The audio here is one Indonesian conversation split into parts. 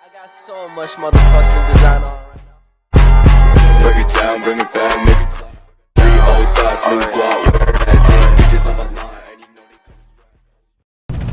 I got so much motherfucking design on right now. Break it down, bring it back, make it clap. Three old thoughts, new guap, wearing that thing, bitches on my line, and you know they come straight.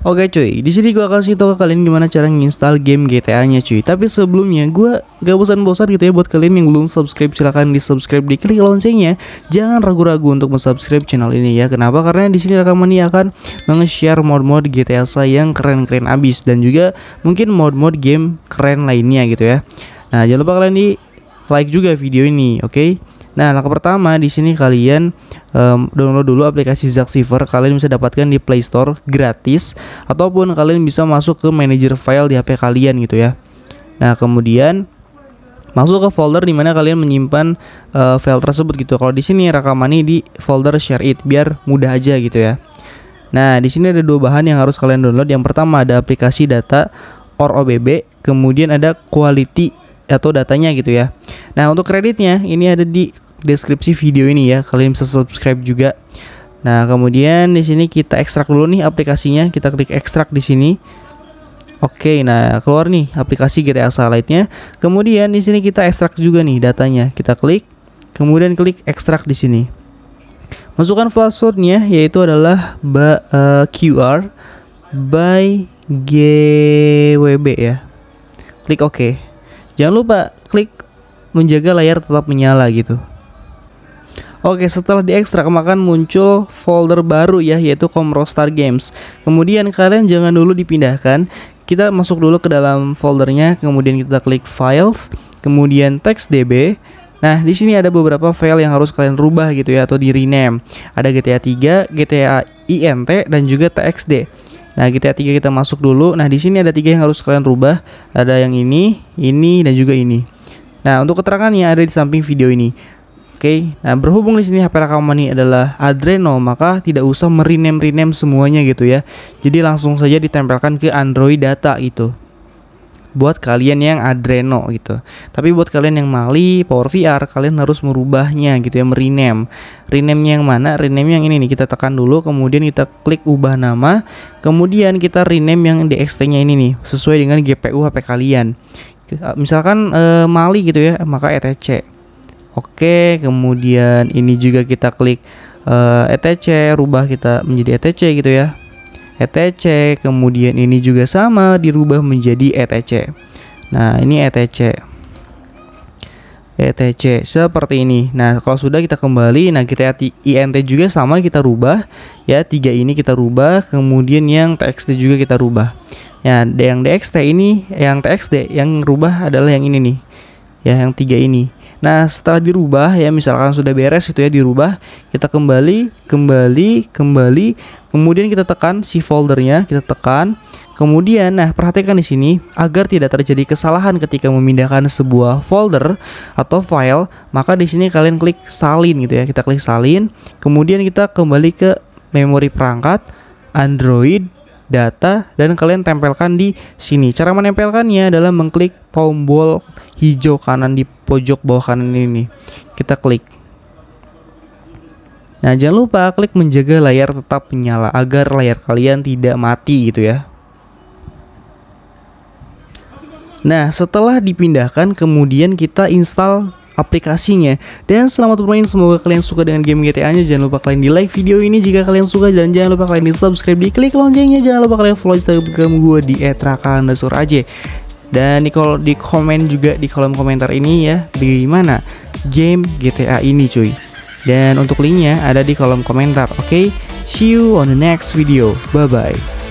Oke cuy, di sini gua kasih tau ke kalian gimana cara nginstal game GTA-nya cuy. Tapi sebelumnya gua gak bosan-bosan gitu ya buat kalian yang belum subscribe, silahkan di subscribe, diklik loncengnya. Jangan ragu-ragu untuk subscribe channel ini ya. Kenapa? Karena di sini rekaman ini akan nge-share mod-mod GTA saya yang keren-keren abis, dan juga mungkin mod-mod game keren lainnya gitu ya. Nah, jangan lupa kalian di like juga video ini, oke? Nah, langkah pertama di sini kalian download dulu aplikasi Zaxiver. Kalian bisa dapatkan di Play Store gratis, ataupun kalian bisa masuk ke manajer file di HP kalian gitu ya. Nah, kemudian masuk ke folder dimana kalian menyimpan file tersebut gitu. Kalau di sini rekamannya di folder share it biar mudah aja gitu ya. Nah, di sini ada dua bahan yang harus kalian download. Yang pertama ada aplikasi data or OBB, kemudian ada quality atau datanya gitu ya. Nah, untuk kreditnya ini ada di deskripsi video ini ya. Kalian bisa subscribe juga. Nah, kemudian di sini kita ekstrak dulu nih aplikasinya. Kita klik ekstrak di sini. Oke, nah keluar nih aplikasi GTA Satellite-nya. Kemudian di sini kita ekstrak juga nih datanya. Kita klik, kemudian klik ekstrak di sini. Masukkan passwordnya, yaitu adalah QR by GWB ya. Klik OK. Jangan lupa klik menjaga layar tetap menyala gitu. Oke, setelah diekstrak maka muncul folder baru ya, yaitu Comrostar Games. Kemudian kalian jangan dulu dipindahkan. Kita masuk dulu ke dalam foldernya, kemudian kita klik Files, kemudian TextDB. Nah, di sini ada beberapa file yang harus kalian rubah gitu ya, atau di rename. Ada GTA 3, GTA INT, dan juga TXD. Nah, GTA 3 kita masuk dulu. Nah, di sini ada 3 yang harus kalian rubah. Ada yang ini, dan juga ini. Nah, untuk keterangannya ada di samping video ini. Oke, nah berhubung di sini HP rekaman ini adalah Adreno, maka tidak usah merename semuanya gitu ya. Jadi langsung saja ditempelkan ke Android data gitu. Buat kalian yang Adreno gitu. Tapi buat kalian yang Mali, Power VR, kalian harus merubahnya gitu ya, merename. Rename-nya yang mana? Rename yang ini nih, kita tekan dulu, kemudian kita klik ubah nama, kemudian kita rename yang DXT-nya ini nih, sesuai dengan GPU HP kalian. Misalkan Mali gitu ya, maka ETC. Oke, kemudian ini juga kita klik ETC, rubah kita menjadi ETC gitu ya. ETC, kemudian ini juga sama dirubah menjadi ETC. Nah, ini ETC seperti ini. Nah, kalau sudah kita kembali, nah kita INT juga sama kita rubah ya, 3 ini kita rubah, kemudian yang TXT juga kita rubah. Ya, yang DXT ini, yang TXD yang rubah adalah yang ini nih. Ya, yang 3 ini. Nah, setelah dirubah ya, misalkan sudah beres itu ya, dirubah, kita kembali, kemudian kita tekan si foldernya, kita tekan. Kemudian, nah perhatikan di sini agar tidak terjadi kesalahan ketika memindahkan sebuah folder atau file, maka di sini kalian klik salin gitu ya. Kita klik salin, kemudian kita kembali ke memori perangkat, Android, data, dan kalian tempelkan di sini. Cara menempelkannya adalah mengklik tombol hijau kanan di pojok bawah kanan ini. Kita klik. Nah, jangan lupa klik menjaga layar tetap menyala agar layar kalian tidak mati gitu ya. Nah, setelah dipindahkan kemudian kita install aplikasinya. Dan selamat bermain, semoga kalian suka dengan game GTA-nya. Jangan lupa kalian di like video ini jika kalian suka, dan jangan lupa kalian di subscribe, di klik loncengnya. Jangan lupa kalian follow Instagram gue di @raka_aj. Dan di komen juga di kolom komentar ini ya, bagaimana game GTA ini cuy. Dan untuk linknya ada di kolom komentar. Oke, see you on the next video. Bye bye.